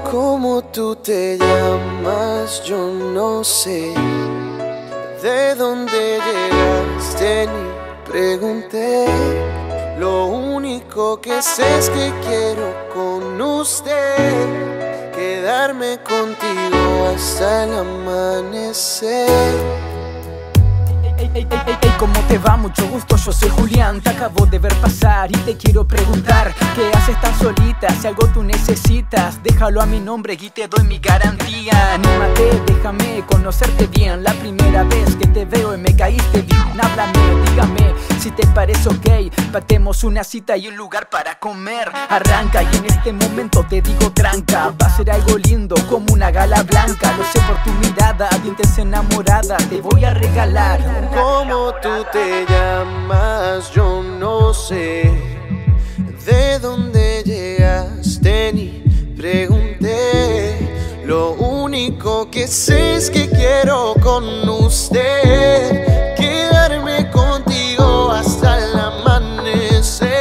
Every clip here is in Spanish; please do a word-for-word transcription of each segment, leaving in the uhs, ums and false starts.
¿Cómo tú te llamas? Yo no sé. ¿De dónde llegaste? Ni pregunté. Lo único que sé es que quiero con usted quedarme contigo hasta el amanecer. Ey, ey, ey, ey, ¿cómo te va? Mucho gusto, yo soy Julián. Te acabo de ver pasar y te quiero preguntar ¿qué haces tan solita? Si algo tú necesitas, déjalo a mi nombre y te doy mi garantía. Anímate, déjame conocerte bien. La primera vez que te veo y me caíste bien. Háblame, dígame si te parece ok. Patemos una cita y un lugar para comer. Arranca y en este momento te digo tranca. Va a ser algo lindo como una gala blanca. Lo sé por tu mirada, dientes enamorada. Te voy a regalar. ¿Cómo tú te llamas? Yo no sé. ¿De dónde llegaste? Ni pregunté. Lo único que sé es que quiero con usted quedarme contigo hasta el amanecer.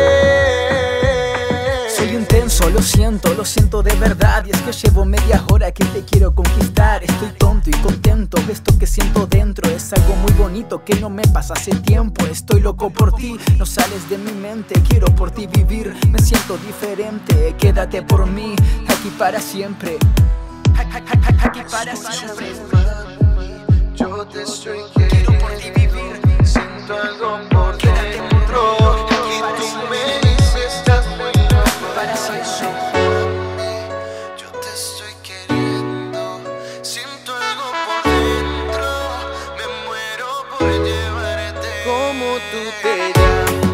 Soy intenso, lo siento, lo siento de verdad. Y es que llevo media hora que te quiero conquistar. Estoy tonto y contento, esto que siento dentro es algo muy bonito que no me pasa hace tiempo. Estoy loco por ti, no sales de mi mente. Quiero por ti vivir, me siento diferente. Quédate por mí, aquí para siempre. Aquí para siempre. Yo te estoy queriendo, por ti vivir. Siento algo por dentro. Y tú me dices estás muy loco para siempre. Yo te estoy queriendo. Siento algo por dentro. Me muero por llevarte. ¿Cómo tú te llamas?